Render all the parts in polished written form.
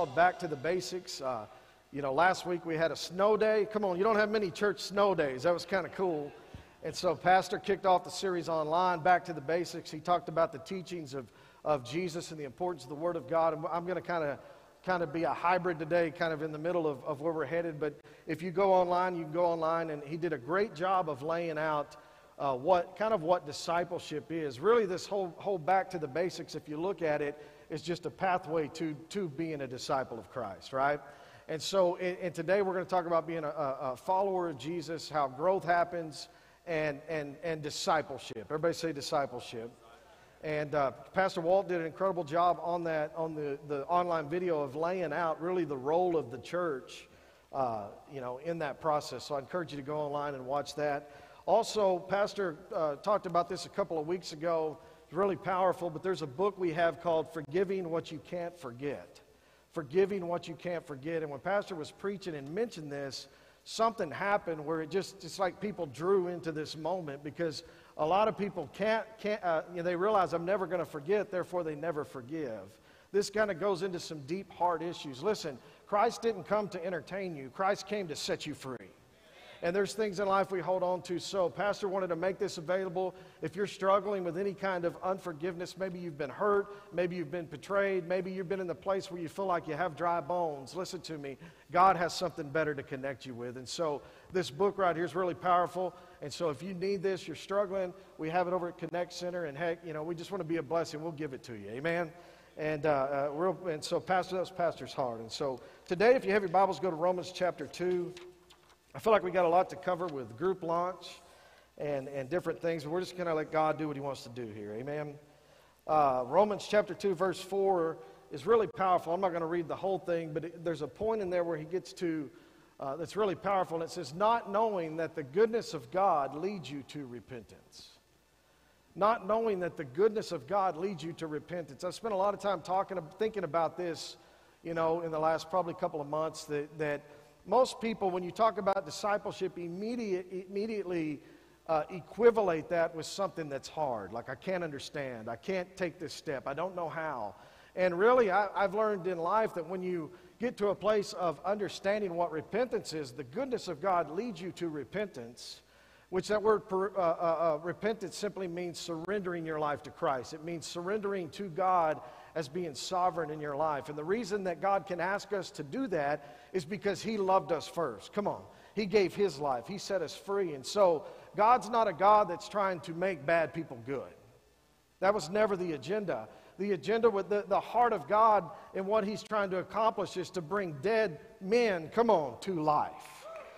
called Back to the Basics. Last week we had a snow day. Come on, you don't have many church snow days. That was kind of cool. And so Pastor kicked off the series online, Back to the Basics. He talked about the teachings of Jesus and the importance of the Word of God. And I'm going to kind of be a hybrid today, kind of in the middle of where we're headed. But if you go online, you can go online. And he did a great job of laying out what discipleship is. Really, this whole Back to the Basics, if you look at it, is just a pathway to being a disciple of Christ, right? And so, and today we're going to talk about being a follower of Jesus, how growth happens, and discipleship. Everybody say discipleship. And Pastor Walt did an incredible job on that, on the online video of laying out really the role of the church, in that process. So I encourage you to go online and watch that. Also, Pastor talked about this a couple of weeks ago. It's really powerful, but there's a book we have called Forgiving What You Can't Forget. Forgiving What You Can't Forget. And when Pastor was preaching and mentioned this, something happened where it's like people drew into this moment, because a lot of people they realize I'm never going to forget, therefore they never forgive. This kind of goes into some deep, hard issues. Listen, Christ didn't come to entertain you. Christ came to set you free. And there's things in life we hold on to. So Pastor wanted to make this available. If you're struggling with any kind of unforgiveness, maybe you've been hurt, maybe you've been betrayed, maybe you've been in the place where you feel like you have dry bones, listen to me. God has something better to connect you with. And so this book right here is really powerful. And so if you need this, you're struggling, we have it over at Connect Center. And heck, we just want to be a blessing. We'll give it to you. Amen. And so Pastor, that was Pastor's heart. And so today, if you have your Bibles, go to Romans chapter 2. I feel like we got a lot to cover with group launch and different things, but we're just going to let God do what He wants to do here. Amen. Romans chapter 2, verse 4 is really powerful. I'm not going to read the whole thing, but there's a point in there where he gets to that's really powerful, and it says, not knowing that the goodness of God leads you to repentance. Not knowing that the goodness of God leads you to repentance. I've spent a lot of time thinking about this, in the last probably couple of months, that most people, when you talk about discipleship, immediately equivalent that with something that's hard. Like, I can't understand. I can't take this step. I don't know how. And really, I've learned in life that when you get to a place of understanding what repentance is, the goodness of God leads you to repentance, which that word repentance simply means surrendering your life to Christ. It means surrendering to God as being sovereign in your life. And the reason that God can ask us to do that is because He loved us first. Come on. He gave His life. He set us free. And so God's not a God that's trying to make bad people good. That was never the agenda. The agenda with the heart of God and what He's trying to accomplish is to bring dead men, come on, to life.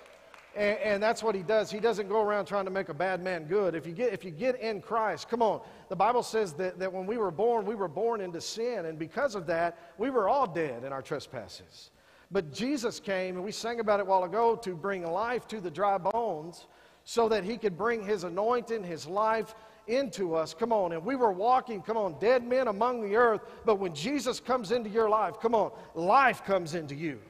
And that's what He does. He doesn't go around trying to make a bad man good. If you get in Christ, come on. The Bible says that when we were born into sin. And because of that, we were all dead in our trespasses. But Jesus came, and we sang about it a while ago, to bring life to the dry bones so that He could bring His anointing, His life into us. Come on. And we were walking, come on, dead men among the earth. But when Jesus comes into your life, come on, life comes into you.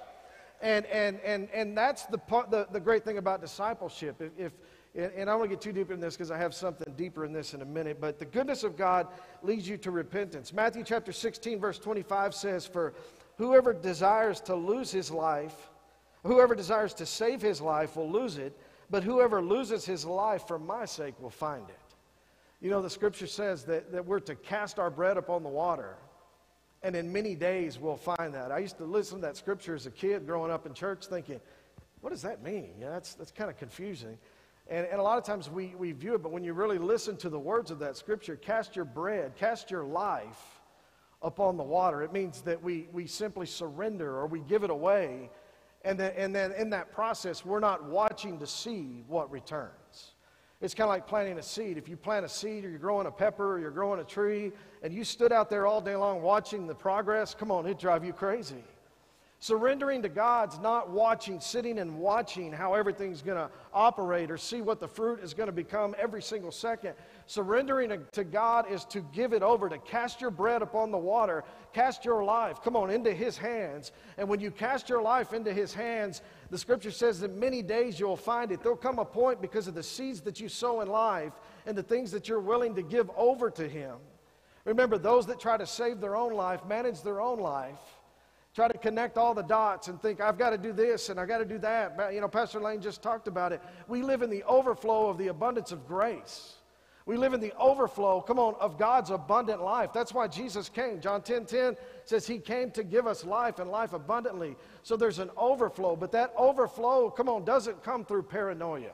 And that's the great thing about discipleship. And I don't want to get too deep in this because I have something deeper in this in a minute. But the goodness of God leads you to repentance. Matthew chapter 16, verse 25 says, "For whoever desires to lose his life, whoever desires to save his life will lose it. But whoever loses his life for my sake will find it." The Scripture says that we're to cast our bread upon the water. And in many days, we'll find that. I used to listen to that Scripture as a kid growing up in church thinking, what does that mean? That's kind of confusing. And a lot of times we view it, but when you really listen to the words of that Scripture, cast your bread, cast your life upon the water. It means that we simply surrender or we give it away. And then in that process, we're not watching to see what returns. It's kind of like planting a seed. If you plant a seed or you're growing a pepper or you're growing a tree and you stood out there all day long watching the progress, come on, it'd drive you crazy. Surrendering to God's not sitting and watching how everything's going to operate or see what the fruit is going to become every single second. Surrendering to God is to give it over, to cast your bread upon the water, cast your life, come on, into His hands. And when you cast your life into His hands, the Scripture says that many days you'll find it. There'll come a point because of the seeds that you sow in life and the things that you're willing to give over to Him. Remember, those that try to save their own life, manage their own life, try to connect all the dots and think, I've got to do this and I've got to do that. Pastor Lane just talked about it. We live in the overflow of the abundance of grace. We live in the overflow, of God's abundant life. That's why Jesus came. John 10:10 says he came to give us life and life abundantly. So there's an overflow, but that overflow, doesn't come through paranoia.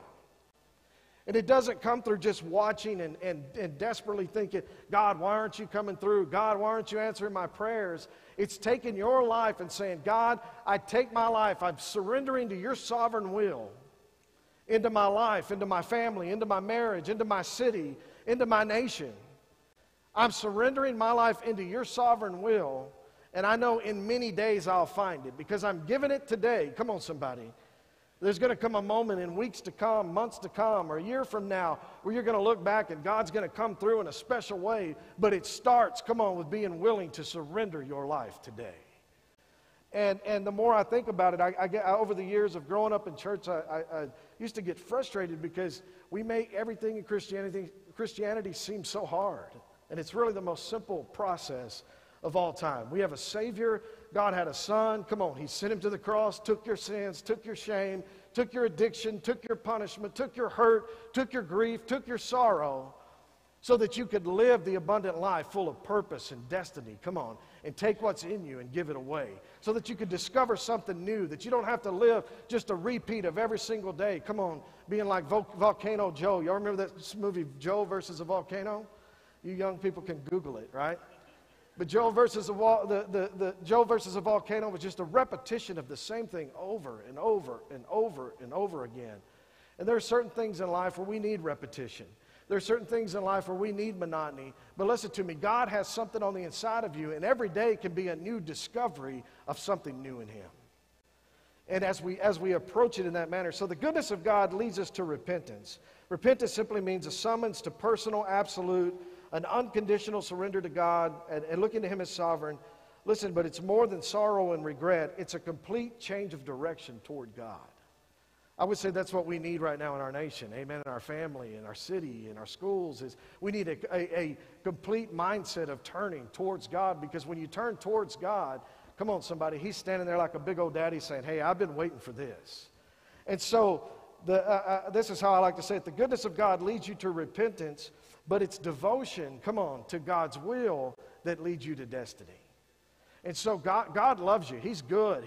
And it doesn't come through just watching and desperately thinking, God, why aren't you coming through? God, why aren't you answering my prayers? It's taking your life and saying, God, I take my life. I'm surrendering to your sovereign will into my life, into my family, into my marriage, into my city, into my nation. I'm surrendering my life into your sovereign will, and I know in many days I'll find it because I'm giving it today. Come on, somebody. There's going to come a moment in weeks to come, months to come, or a year from now where you're going to look back and God's going to come through in a special way, but it starts, with being willing to surrender your life today. And the more I think about it, I get over the years of growing up in church, I used to get frustrated because we make everything in Christianity seem so hard. And it's really the most simple process of all time. We have a Savior. God had a Son. He sent him to the cross, took your sins, took your shame, took your addiction, took your punishment, took your hurt, took your grief, took your sorrow, so that you could live the abundant life full of purpose and destiny. And take what's in you and give it away, so that you could discover something new, that you don't have to live just a repeat of every single day. Being like Volcano Joe. Y'all remember that movie, Joe versus a Volcano? You young people can Google it, right? But Joe versus Joe versus a volcano was just a repetition of the same thing over and over and over and over again. And there are certain things in life where we need repetition. There are certain things in life where we need monotony. But listen to me, God has something on the inside of you, and every day can be a new discovery of something new in him. And as we approach it in that manner, so the goodness of God leads us to repentance. Repentance simply means a summons to personal, absolute, an unconditional surrender to God and looking to him as sovereign. Listen, but it's more than sorrow and regret. It's a complete change of direction toward God. I would say that's what we need right now in our nation, amen, in our family, in our city, in our schools. Is we need a complete mindset of turning towards God, because when you turn towards God, come on, somebody, he's standing there like a big old daddy saying, hey, I've been waiting for this. And so this is how I like to say it. The goodness of God leads you to repentance, but it's devotion, to God's will that leads you to destiny. And so God loves you. He's good.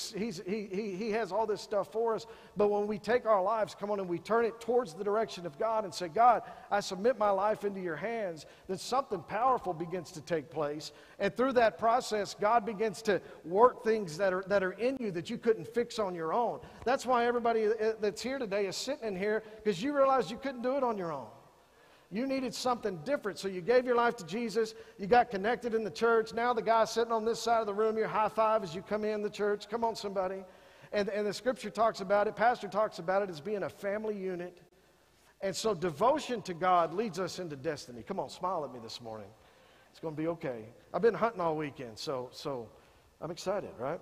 He has all this stuff for us. But when we take our lives, and we turn it towards the direction of God and say, God, I submit my life into your hands, then something powerful begins to take place. And through that process, God begins to work things that are in you that you couldn't fix on your own. That's why everybody that's here today is sitting in here, because you realized you couldn't do it on your own. You needed something different, so you gave your life to Jesus. You got connected in the church. Now the guy sitting on this side of the room, your high five as you come in the church. Come on, somebody. And the scripture talks about it, pastor talks about it as being a family unit. And so devotion to God leads us into destiny. Come on, smile at me this morning. It's going to be okay. I've been hunting all weekend, so I'm excited, right?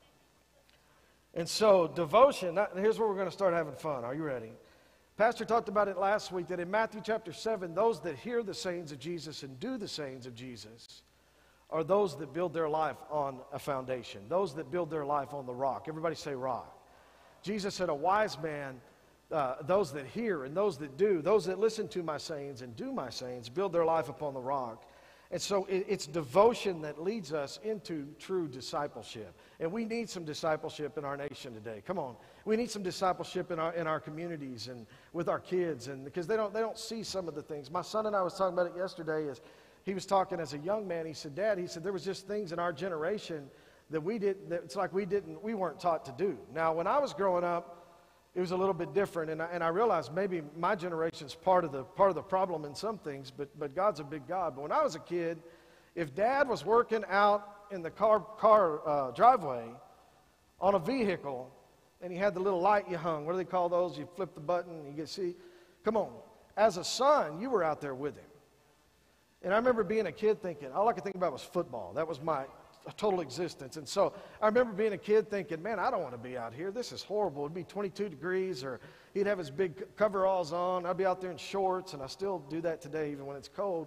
And so devotion, here's where we're going to start having fun. Are you ready? Pastor talked about it last week, that in Matthew chapter 7, those that hear the sayings of Jesus and do the sayings of Jesus are those that build their life on a foundation, those that build their life on the rock. Everybody say rock. Jesus said, a wise man, those that hear and those that do, those that listen to my sayings and do my sayings, build their life upon the rock. And so it's devotion that leads us into true discipleship. And we need some discipleship in our nation today. Come on. We need some discipleship in our communities and with our kids, and because they don't see some of the things. My son and I was talking about it yesterday. As he was talking as a young man, he said, Dad, there was just things in our generation that we weren't taught to do. Now, when I was growing up, it was a little bit different, and I realized maybe my generation's part of the problem in some things, but God's a big God. But when I was a kid, if Dad was working out in the car driveway on a vehicle, and he had the little light you hung, what do they call those? You flip the button, and you get see. Come on, as a son, you were out there with him. And I remember being a kid thinking, all I could think about was football. That was my total existence. And so I remember being a kid thinking, man, I don't want to be out here. This is horrible. It'd be 22 degrees, or he'd have his big coveralls on. I'd be out there in shorts, and I still do that today even when it's cold.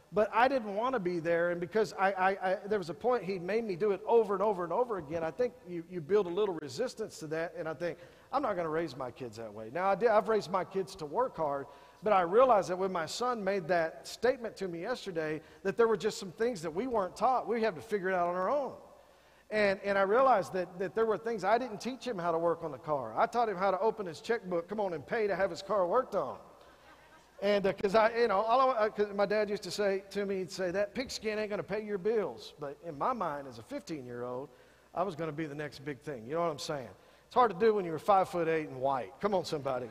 But I didn't want to be there, and because there was a point he made me do it over and over and over again, I think you build a little resistance to that, and I think, I'm not going to raise my kids that way. Now, I've raised my kids to work hard, but I realized that when my son made that statement to me yesterday, that there were just some things that we weren't taught. We had to figure it out on our own. And I realized that there were things I didn't teach him how to work on the car. I taught him how to open his checkbook, come on, and pay to have his car worked on. And because my dad used to say to me, he'd say, that pigskin ain't going to pay your bills. But in my mind, as a 15-year-old, I was going to be the next big thing. You know what I'm saying? It's hard to do when you're 5'8" and white. Come on, somebody.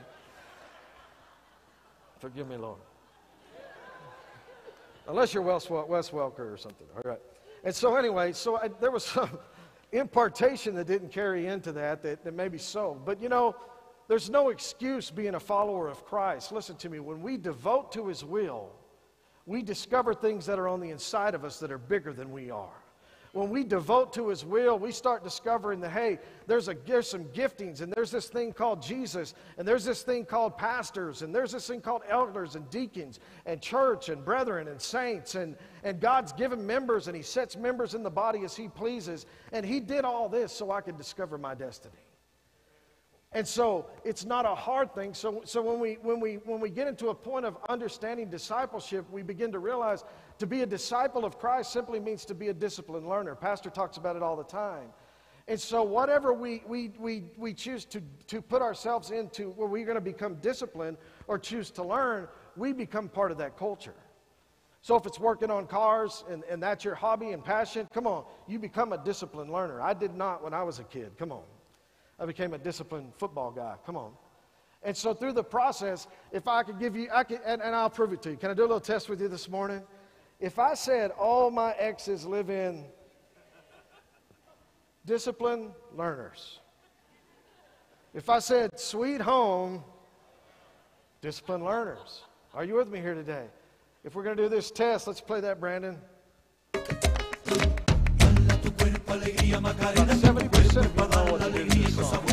Forgive me, Lord. Unless you're Wes Welker or something. All right. And so anyway, there was some impartation that didn't carry into that maybe so. But you know, there's no excuse being a follower of Christ. Listen to me. When we devote to His will, we discover things that are on the inside of us that are bigger than we are. When we devote to His will, we start discovering that, hey, there's some giftings, and there's this thing called Jesus, and there's this thing called pastors, and there's this thing called elders and deacons and church and brethren and saints, and God's given members, and He sets members in the body as He pleases, and He did all this so I could discover my destiny. And so it's not a hard thing. So when we get into a point of understanding discipleship, we begin to realize to be a disciple of Christ simply means to be a disciplined learner. Pastor talks about it all the time. And so whatever we choose to put ourselves into where we're going to become disciplined or choose to learn, we become part of that culture. So if it's working on cars and that's your hobby and passion, come on, you become a disciplined learner. I did not when I was a kid. Come on. I became a disciplined football guy. Come on. And so through the process, if I could give you, and I'll prove it to you. Can I do a little test with you this morning? If I said all my exes live in disciplined learners. If I said sweet home, disciplined learners. Are you with me here today? If we're going to do this test, let's play that, Brandon. About 70% of you know what to do this song.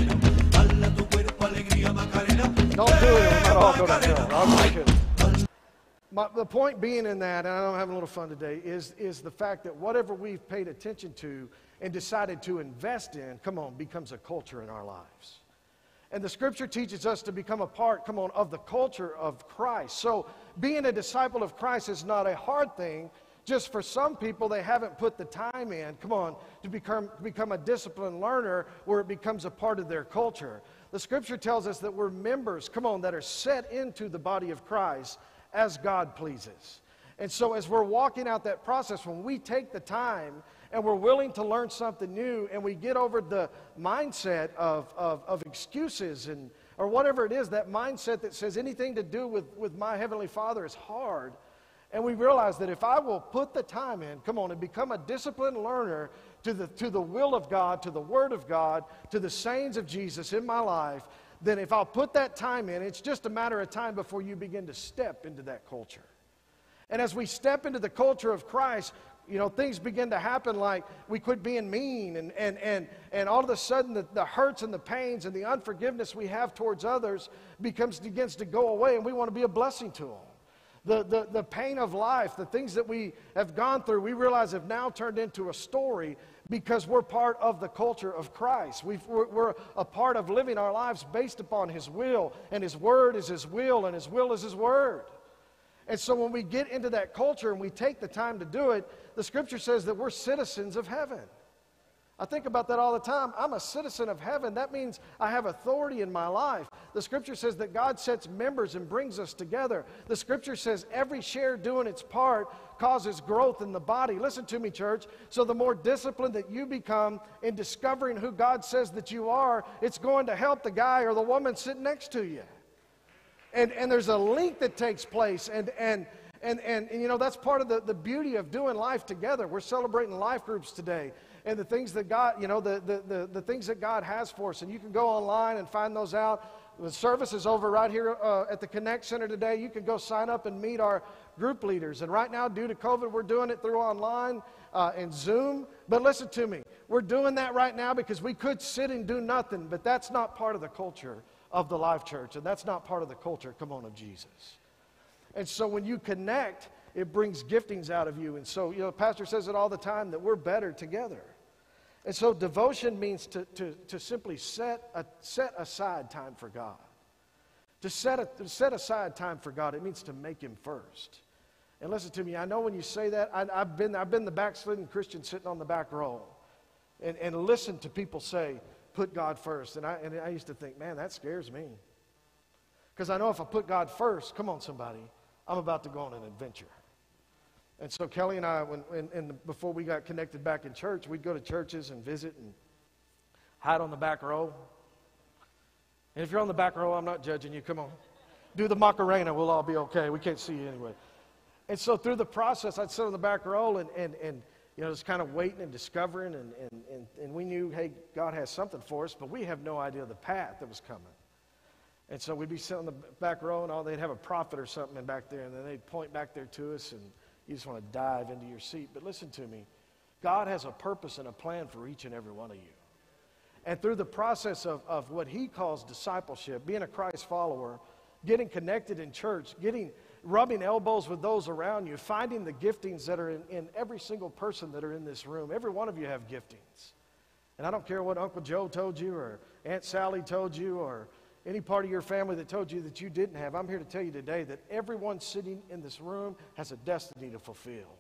Don't do it, we're not all going to hell. I'm just kidding. The point being in that, and I know I'm having a little fun today, is the fact that whatever we've paid attention to and decided to invest in, come on, becomes a culture in our lives. And the Scripture teaches us to become a part, come on, of the culture of Christ. So being a disciple of Christ is not a hard thing. Just for some people, they haven't put the time in, come on, to become a disciplined learner where it becomes a part of their culture. The Scripture tells us that we're members, come on, that are set into the body of Christ as God pleases. And so as we're walking out that process, when we take the time and we're willing to learn something new and we get over the mindset of excuses or whatever it is, that mindset that says anything to do with my Heavenly Father is hard. And we realize that if I will put the time in, come on, and become a disciplined learner to the will of God, to the Word of God, to the sayings of Jesus in my life, then if I'll put that time in, it's just a matter of time before you begin to step into that culture. And as we step into the culture of Christ, you know, things begin to happen like we quit being mean and all of a sudden the hurts and the pains and the unforgiveness we have towards others begins to go away, and we want to be a blessing to them. The pain of life, the things that we have gone through, we realize have now turned into a story because we're part of the culture of Christ. We're a part of living our lives based upon His will, and His Word is His will, and His will is His Word. And so when we get into that culture and we take the time to do it, the Scripture says that we're citizens of heaven. I think about that all the time. I'm a citizen of heaven. That means I have authority in my life. The Scripture says that God sets members and brings us together. The Scripture says every share doing its part causes growth in the body. Listen to me, church. So the more disciplined that you become in discovering who God says that you are, it's going to help the guy or the woman sitting next to you. And there's a link that takes place, and you know, that's part of the beauty of doing life together. We're celebrating life groups today, and the things that God, you know, the things that God has for us. And you can go online and find those out. The service is over right here at the Connect Center today. You can go sign up and meet our group leaders. And right now, due to COVID, we're doing it through online and Zoom. But listen to me. We're doing that right now because we could sit and do nothing, but that's not part of the culture of the Life Church, and that's not part of the culture, come on, of Jesus. And so when you connect it brings giftings out of you. And so, you know, the pastor says it all the time that we're better together. And so devotion means to simply set aside time for God. To set aside time for God, it means to make Him first. And listen to me, I know when you say that, I've been the backslidden Christian sitting on the back row and listen to people say, put God first. And I used to think, man, that scares me. Because I know if I put God first, come on somebody, I'm about to go on an adventure. And so Kelly and I, before we got connected back in church, we'd go to churches and visit and hide on the back row. And if you're on the back row, I'm not judging you. Come on. Do the Macarena. We'll all be okay. We can't see you anyway. And so through the process, I'd sit on the back row and you know, just kind of waiting and discovering. And we knew, hey, God has something for us, but we have no idea the path that was coming. And so we'd be sitting on the back row and they'd have a prophet or something in back there. And then they'd point back there to us and you just want to dive into your seat. But listen to me. God has a purpose and a plan for each and every one of you. And through the process of what He calls discipleship, being a Christ follower, getting connected in church, rubbing elbows with those around you, finding the giftings that are in every single person that are in this room. Every one of you have giftings. And I don't care what Uncle Joe told you or Aunt Sally told you or any part of your family that told you that you didn't have. I'm here to tell you today that everyone sitting in this room has a destiny to fulfill.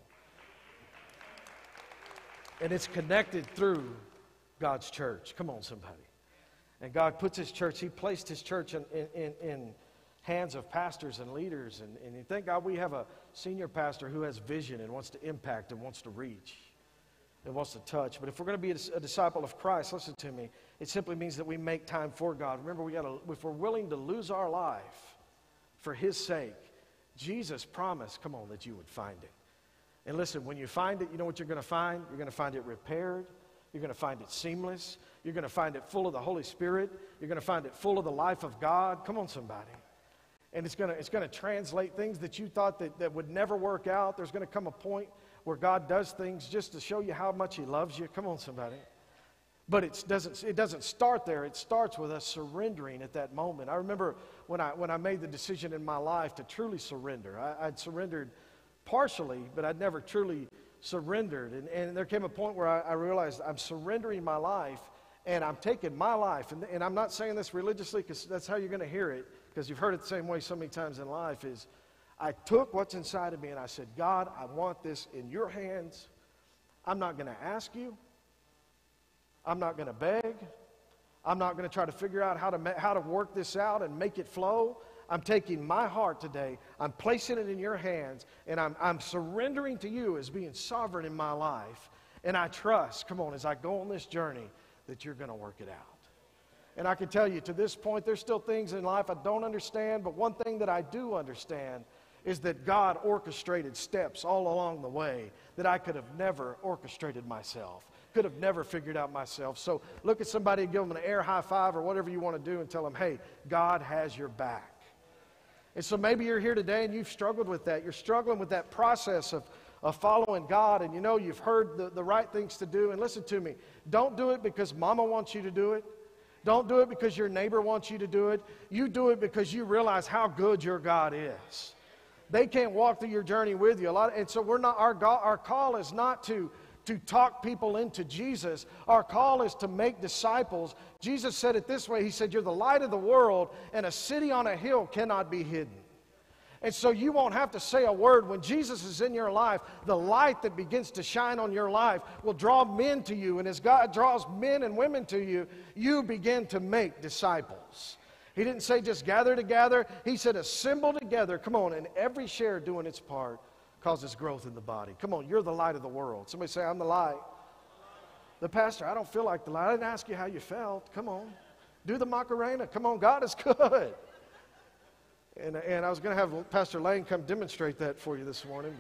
And it's connected through God's church. Come on, somebody. And God puts His church, He placed His church in hands of pastors and leaders. And thank God we have a senior pastor who has vision and wants to impact and wants to reach and wants to touch. But if we're going to be a disciple of Christ, listen to me, it simply means that we make time for God. Remember, if we're willing to lose our life for His sake, Jesus promised, come on, that you would find it. And listen, when you find it, you know what you're going to find? You're going to find it repaired. You're going to find it seamless. You're going to find it full of the Holy Spirit. You're going to find it full of the life of God. Come on, somebody. And it's going to translate things that you thought that would never work out. There's going to come a point where God does things just to show you how much He loves you. Come on, somebody. But it doesn't start there. It starts with us surrendering at that moment. I remember when I made the decision in my life to truly surrender. I'd surrendered partially, but I'd never truly surrendered. And there came a point where I realized I'm surrendering my life, and I'm taking my life. And I'm not saying this religiously because that's how you're going to hear it, because you've heard it the same way so many times in life, is I took what's inside of me and I said, God, I want this in your hands. I'm not going to ask you. I'm not going to beg. I'm not going to try to figure out how to work this out and make it flow. I'm taking my heart today. I'm placing it in your hands, and I'm surrendering to you as being sovereign in my life. And I trust, come on, as I go on this journey, that you're going to work it out. And I can tell you, to this point, there's still things in life I don't understand, but one thing that I do understand is that God orchestrated steps all along the way that I could have never orchestrated myself, could have never figured out myself. So look at somebody and give them an air high five or whatever you want to do and tell them, hey, God has your back. And so maybe you're here today and you've struggled with that. You're struggling with that process of following God, and you know you've heard the right things to do. And listen to me, don't do it because mama wants you to do it. Don't do it because your neighbor wants you to do it. You do it because you realize how good your God is. They can't walk through your journey with you. And so our call is not to talk people into Jesus. Our call is to make disciples. Jesus said it this way. He said, you're the light of the world, and a city on a hill cannot be hidden. And so you won't have to say a word. When Jesus is in your life, the light that begins to shine on your life will draw men to you. And as God draws men and women to you, you begin to make disciples. He didn't say just gather together. He said assemble together. Come on, and every share doing its part causes growth in the body. Come on, you're the light of the world. Somebody say, I'm the light. The pastor, I don't feel like the light. I didn't ask you how you felt. Come on. Do the Macarena. Come on, God is good. And I was going to have Pastor Lane come demonstrate that for you this morning.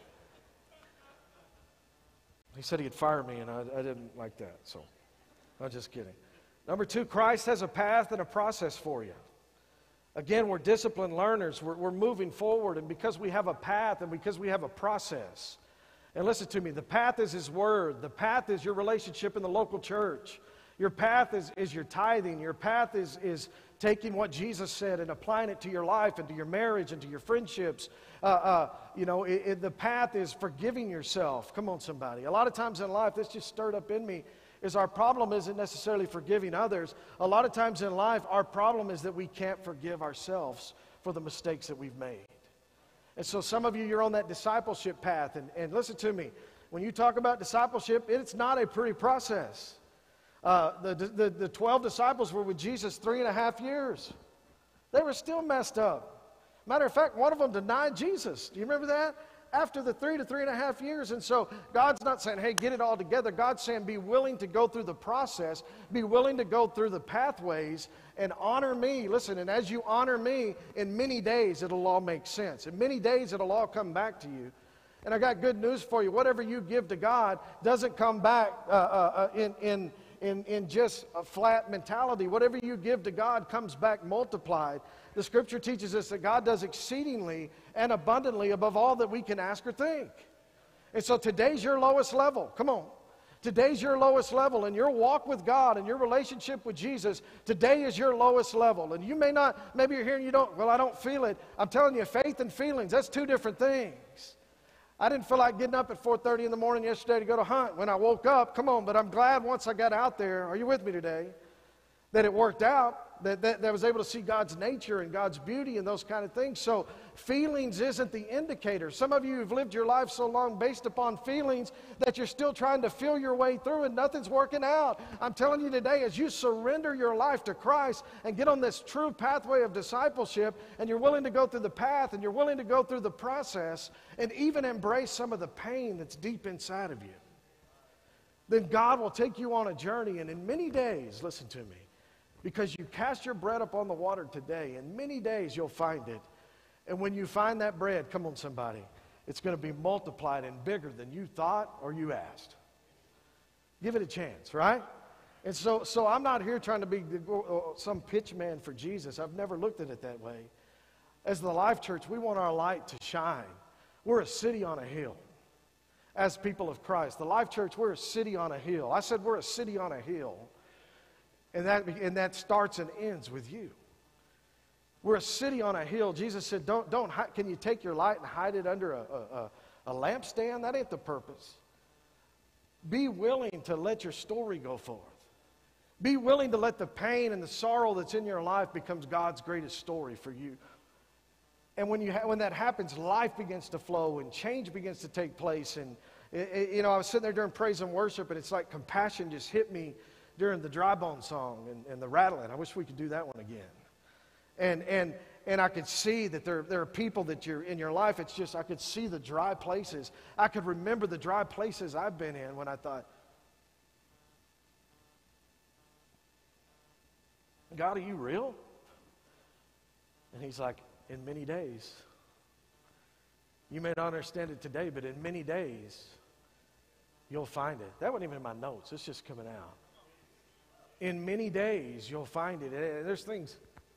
He said he'd fire me, and I didn't like that. So I'm just kidding. Number 2, Christ has a path and a process for you. Again, we're disciplined learners. We're moving forward, and because we have a path and because we have a process. And listen to me, the path is His Word. The path is your relationship in the local church. Your path is your tithing. Your path is taking what Jesus said and applying it to your life and to your marriage and to your friendships. The path is forgiving yourself. Come on, somebody. A lot of times in life, this just stirred up in me, is our problem isn't necessarily forgiving others. A lot of times in life, our problem is that we can't forgive ourselves for the mistakes that we've made. And so some of you, you're on that discipleship path. And listen to me. When you talk about discipleship, it's not a pretty process. The 12 disciples were with Jesus 3.5 years. They were still messed up. Matter of fact, one of them denied Jesus. Do you remember that? After the 3 to 3.5 years. And so God's not saying, hey, get it all together. God's saying, be willing to go through the process. Be willing to go through the pathways and honor me. Listen, and as you honor me, in many days it'll all make sense. In many days it'll all come back to you. And I got good news for you. Whatever you give to God doesn't come back in just a flat mentality. Whatever you give to God comes back multiplied. The Scripture teaches us that God does exceedingly and abundantly above all that we can ask or think. And so today's your lowest level. Come on. Today's your lowest level. And your walk with God and your relationship with Jesus, today is your lowest level. And you may not, maybe you're here and you don't, well, I don't feel it. I'm telling you, faith and feelings, that's two different things. I didn't feel like getting up at 4:30 in the morning yesterday to go to hunt when I woke up. Come on, but I'm glad once I got out there, are you with me today, that it worked out, that I was able to see God's nature and God's beauty and those kind of things. So feelings isn't the indicator. Some of you have lived your life so long based upon feelings that you're still trying to feel your way through and nothing's working out. I'm telling you today, as you surrender your life to Christ and get on this true pathway of discipleship, and you're willing to go through the path and you're willing to go through the process and even embrace some of the pain that's deep inside of you, then God will take you on a journey. And in many days, listen to me, because you cast your bread upon the water today, in many days you'll find it. And when you find that bread, come on somebody, it's going to be multiplied and bigger than you thought or you asked. Give it a chance, right? And so I'm not here trying to be some pitch man for Jesus. I've never looked at it that way. As the Life Church, we want our light to shine. We're a city on a hill. As people of Christ, the Life Church, we're a city on a hill. I said we're a city on a hill. And that starts and ends with you. We're a city on a hill. Jesus said, can you take your light and hide it under a lampstand? That ain't the purpose. Be willing to let your story go forth. Be willing to let the pain and the sorrow that's in your life becomes God's greatest story for you. And when that happens, life begins to flow and change begins to take place. And I was sitting there during praise and worship, and it's like compassion just hit me during the dry bone song and the rattling. I wish we could do that one again. And I could see that there are people that you're in your life. It's just I could see the dry places. I could remember the dry places I've been in when I thought, God, are you real? And He's like, in many days. You may not understand it today, but in many days, you'll find it. That wasn't even in my notes. It's just coming out. In many days, you'll find it. There's things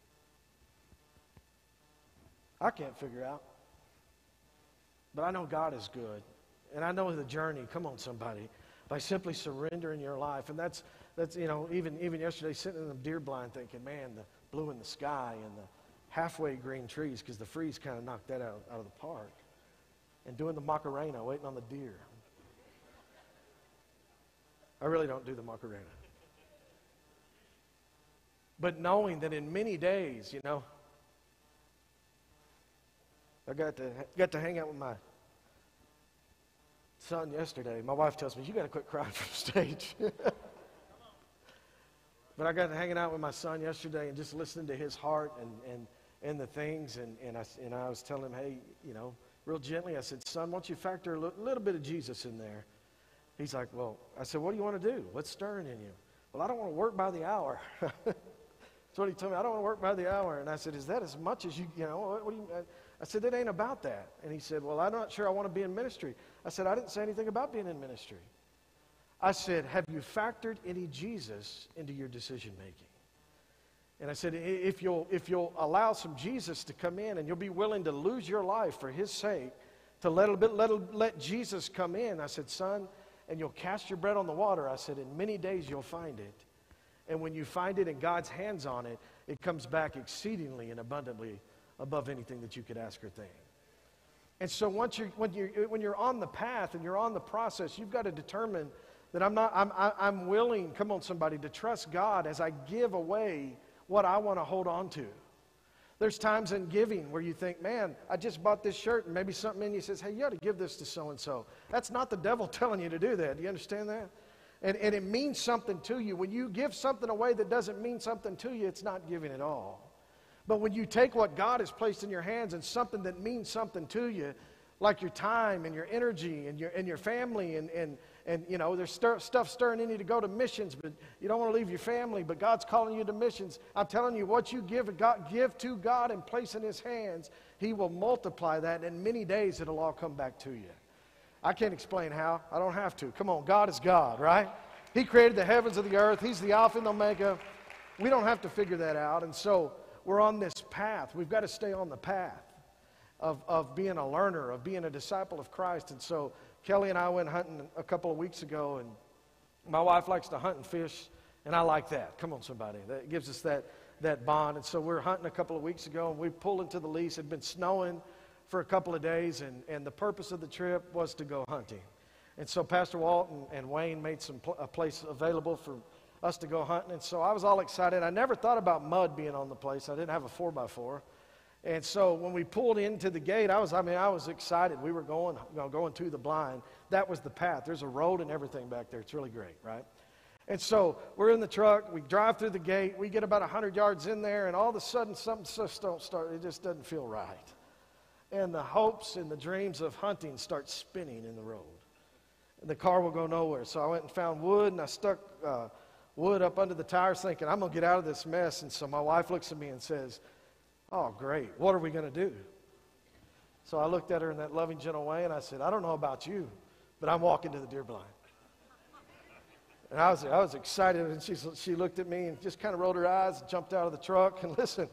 I can't figure out. But I know God is good. And I know the journey, come on somebody, by simply surrendering your life. And that's even yesterday sitting in the deer blind thinking, man, the blue in the sky and the halfway green trees, because the freeze kind of knocked that out of the park. And doing the Macarena, waiting on the deer. I really don't do the Macarena. But knowing that in many days, I got to hang out with my son yesterday. My wife tells me, you got to quit crying from stage. But I got to hanging out with my son yesterday and just listening to his heart and the things. And I was telling him, hey, real gently, I said, son, why don't you factor a little bit of Jesus in there? He's like, well, I said, what do you want to do? What's stirring in you? Well, I don't want to work by the hour. That's what he told me. I don't want to work by the hour. And I said, is that as much as what do you, I said, it ain't about that. And he said, well, I'm not sure I want to be in ministry. I said, I didn't say anything about being in ministry. I said, have you factored any Jesus into your decision making? And I said, if you'll allow some Jesus to come in and you'll be willing to lose your life for His sake, to let Jesus come in, I said, son, and you'll cast your bread on the water, I said, in many days you'll find it. And when you find it and God's hands on it, it comes back exceedingly and abundantly above anything that you could ask or think. And so when you're on the path and you're on the process, you've got to determine that I'm willing, come on somebody, to trust God as I give away what I want to hold on to. There's times in giving where you think, man, I just bought this shirt, and maybe something in you says, hey, you ought to give this to so-and-so. That's not the devil telling you to do that. Do you understand that? And it means something to you. When you give something away that doesn't mean something to you, it's not giving at all. But when you take what God has placed in your hands and something that means something to you, like your time and your energy and your family and you know, there's stuff stirring in you to go to missions, but you don't want to leave your family, but God's calling you to missions. I'm telling you, what you give to God and place in His hands, He will multiply that, and in many days it'll all come back to you. I can't explain how. I don't have to. Come on, God is God, right? He created the heavens and the earth. He's the Alpha and the Omega. We don't have to figure that out, and so we're on this path. We've got to stay on the path of being a learner, of being a disciple of Christ. And so Kelly and I went hunting a couple of weeks ago, and my wife likes to hunt and fish, and I like that. Come on, somebody. That gives us that bond. And so we were hunting a couple of weeks ago, and we pulled into the lease. It had been snowing for a couple of days, and the purpose of the trip was to go hunting. And so Pastor Walt and Wayne made a place available for us to go hunting. And so I was all excited. I never thought about mud being on the place. I didn't have a 4x4. And so when we pulled into the gate, I was excited. We were going to the blind. That was the path. There's a road and everything back there. It's really great, right? And so we're in the truck. We drive through the gate. We get about 100 yards in there, and all of a sudden something just don't start. It just doesn't feel right. And the hopes and the dreams of hunting start spinning in the road. And the car will go nowhere. So I went and found wood, and I stuck wood up under the tires thinking, I'm going to get out of this mess. And so my wife looks at me and says, oh, great. What are we going to do? So I looked at her in that loving, gentle way, and I said, I don't know about you, but I'm walking to the deer blind. And I was excited, and she looked at me and just kind of rolled her eyes and jumped out of the truck and listened.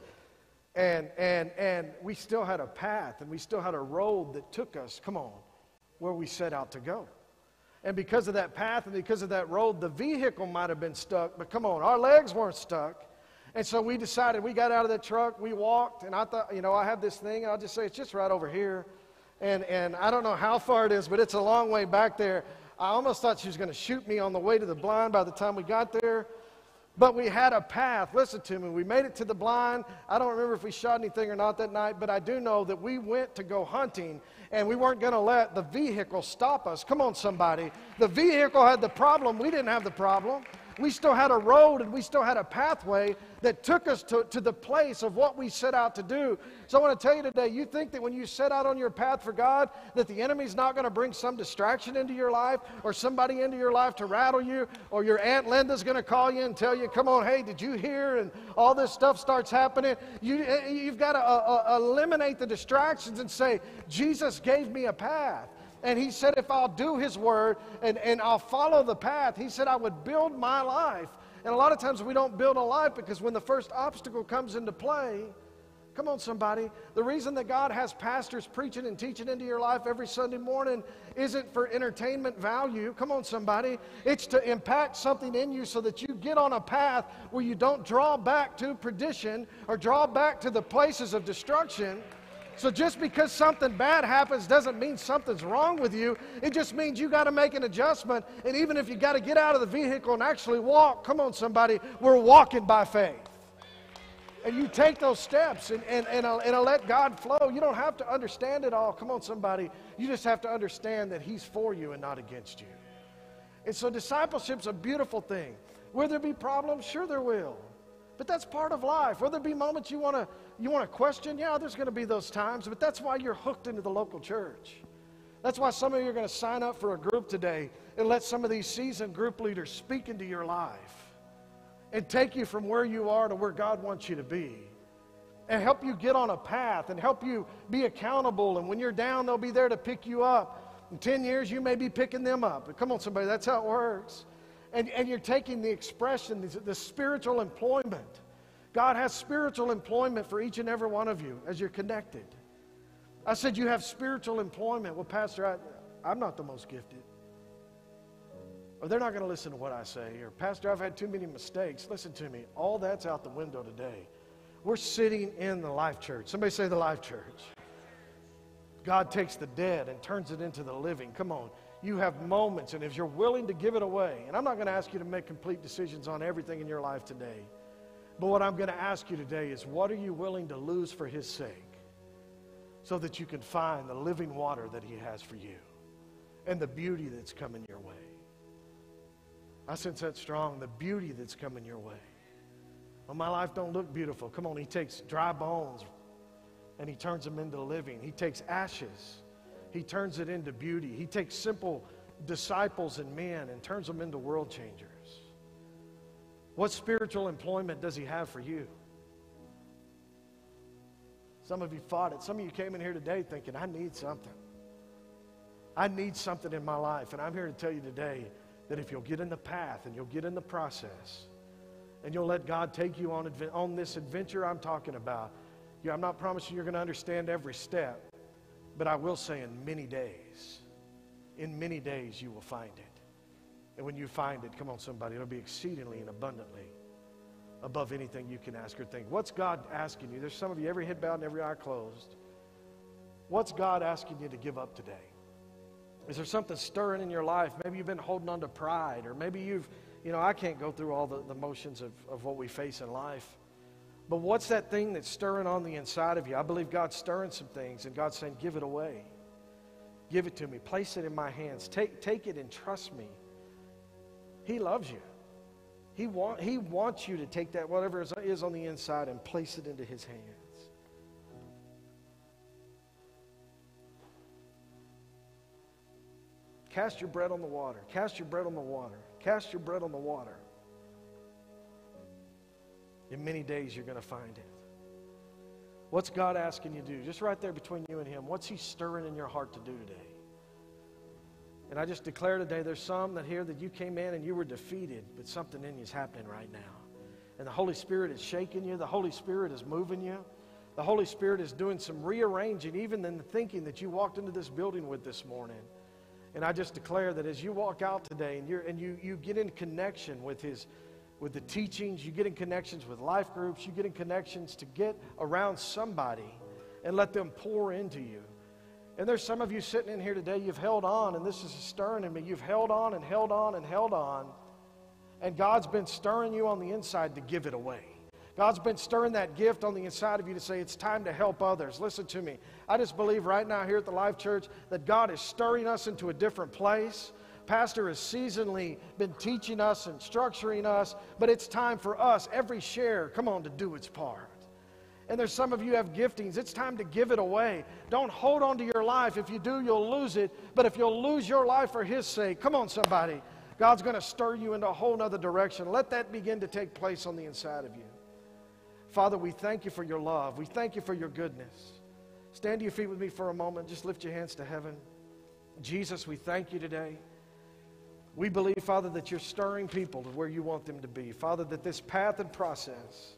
And we still had a path, and we still had a road that took us, come on, where we set out to go. And because of that path and because of that road, the vehicle might have been stuck, but come on, our legs weren't stuck. And so we decided, we got out of that truck, we walked, and I thought, you know, I have this thing, and I'll just say, it's just right over here. And I don't know how far it is, but it's a long way back there. I almost thought she was going to shoot me on the way to the blind by the time we got there. But we had a path. Listen to me. We made it to the blind. I don't remember if we shot anything or not that night, but I do know that we went to go hunting, and we weren't going to let the vehicle stop us. Come on, somebody. The vehicle had the problem. We didn't have the problem. We still had a road, and we still had a pathway that took us to the place of what we set out to do. So I want to tell you today, you think that when you set out on your path for God, that the enemy's not going to bring some distraction into your life or somebody into your life to rattle you, or your Aunt Linda's going to call you and tell you, come on, hey, did you hear? And all this stuff starts happening. You've got to eliminate the distractions and say, Jesus gave me a path. And He said, if I'll do His word and I'll follow the path, He said I would build my life. And a lot of times we don't build a life because when the first obstacle comes into play, come on somebody, the reason that God has pastors preaching and teaching into your life every Sunday morning isn't for entertainment value. Come on somebody. It's to impact something in you so that you get on a path where you don't draw back to perdition or draw back to the places of destruction. So just because something bad happens doesn't mean something's wrong with you. It just means you got to make an adjustment. And even if you got to get out of the vehicle and actually walk, come on somebody, we're walking by faith. And you take those steps and let God flow. You don't have to understand it all. Come on somebody. You just have to understand that He's for you and not against you. And so discipleship's a beautiful thing. Will there be problems? Sure there will. But that's part of life. Will there be moments you want to question? Yeah, there's going to be those times. But that's why you're hooked into the local church. That's why some of you are going to sign up for a group today and let some of these seasoned group leaders speak into your life and take you from where you are to where God wants you to be and help you get on a path and help you be accountable. And when you're down, they'll be there to pick you up. In 10 years, you may be picking them up. But come on, somebody, that's how it works. And you're taking the expression, the spiritual employment. God has spiritual employment for each and every one of you as you're connected. I said you have spiritual employment. Well, Pastor, I'm not the most gifted. or they're not going to listen to what I say, or Pastor, I've had too many mistakes. Listen to me. All that's out the window today. We're sitting in the Life Church. Somebody say the Life Church. God takes the dead and turns it into the living. Come on. You have moments, and if you're willing to give it away, and I'm not going to ask you to make complete decisions on everything in your life today, but what I'm going to ask you today is, what are you willing to lose for His sake so that you can find the living water that He has for you and the beauty that's coming your way? I sense that strong, the beauty that's coming your way. Well, my life don't look beautiful. Come on, He takes dry bones and He turns them into living. He takes ashes. He turns it into beauty. He takes simple disciples and men and turns them into world changers. What spiritual employment does He have for you? Some of you fought it. Some of you came in here today thinking, I need something. I need something in my life. And I'm here to tell you today that if you'll get in the path and you'll get in the process and you'll let God take you on this adventure I'm talking about, I'm not promising you're going to understand every step, but I will say in many days you will find it. And when you find it, come on somebody, it'll be exceedingly and abundantly above anything you can ask or think. What's God asking you? There's some of you, every head bowed and every eye closed. What's God asking you to give up today? Is there something stirring in your life? Maybe you've been holding on to pride, or maybe I can't go through all the motions of what we face in life. But what's that thing that's stirring on the inside of you? I believe God's stirring some things, and God's saying, give it away. Give it to me. Place it in my hands. Take it and trust me. He loves you. He wants you to take that, whatever is on the inside, and place it into His hands. Cast your bread on the water. Cast your bread on the water. Cast your bread on the water. In many days, you're going to find it. What's God asking you to do? Just right there between you and Him. What's He stirring in your heart to do today? And I just declare today, there's some that here that you came in and you were defeated, but something in you is happening right now. And the Holy Spirit is shaking you. The Holy Spirit is moving you. The Holy Spirit is doing some rearranging, even in the thinking that you walked into this building with this morning. And I just declare that as you walk out today and you get in connection with the teachings, you get in connections with life groups, you get in connections to get around somebody and let them pour into you. And there's some of you sitting in here today, you've held on, and this is stirring in me. You've held on and held on and held on, and God's been stirring you on the inside to give it away. God's been stirring that gift on the inside of you to say, it's time to help others. Listen to me. I just believe right now here at the Life Church that God is stirring us into a different place. Pastor has seasonally been teaching us and structuring us, but it's time for us, every share, come on, to do its part. And there's some of you have giftings. It's time to give it away. Don't hold on to your life. If you do, you'll lose it. But if you'll lose your life for His sake, come on, somebody. God's going to stir you into a whole other direction. Let that begin to take place on the inside of you. Father, we thank You for Your love. We thank You for Your goodness. Stand to your feet with me for a moment. Just lift your hands to heaven. Jesus, we thank You today. We believe, Father, that You're stirring people to where You want them to be. Father, that this path and process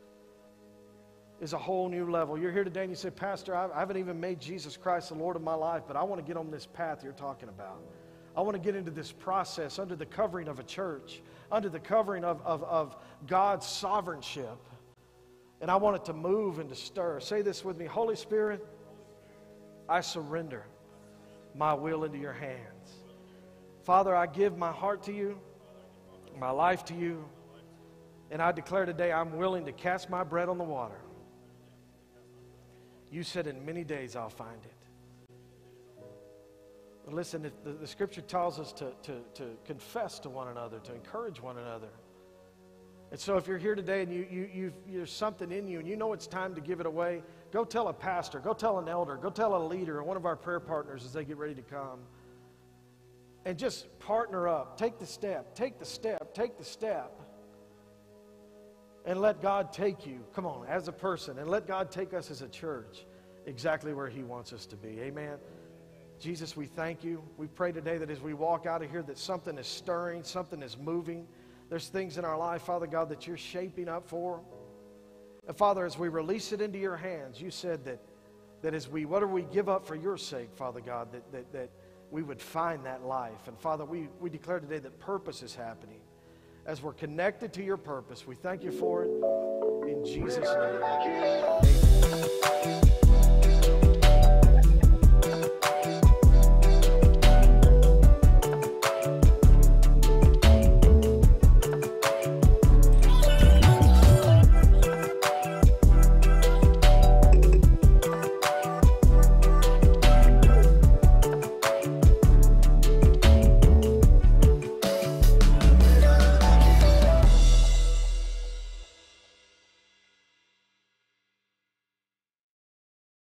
is a whole new level. You're here today and you say, Pastor, I haven't even made Jesus Christ the Lord of my life, but I want to get on this path You're talking about. I want to get into this process under the covering of a church, under the covering of God's sovereignship. And I want it to move and to stir. Say this with me. Holy Spirit, I surrender my will into Your hands. Father, I give my heart to You, my life to You, and I declare today I'm willing to cast my bread on the water. You said in many days I'll find it. But listen, the Scripture tells us to confess to one another, to encourage one another. And so if you're here today and there's something in you and you know it's time to give it away, go tell a pastor, go tell an elder, go tell a leader or one of our prayer partners as they get ready to come. And just partner up. Take the step, take the step, take the step. And let God take you, come on, as a person, and let God take us as a church exactly where He wants us to be. Amen. Jesus, we thank You. We pray today that as we walk out of here that something is stirring, something is moving. There's things in our life, Father God, that You're shaping up for. And Father, as we release it into Your hands, You said that as whatever we give up for Your sake, Father God, we would find that life. And Father, we declare today that purpose is happening. As we're connected to your purpose, we thank you for it. In Jesus' name, amen.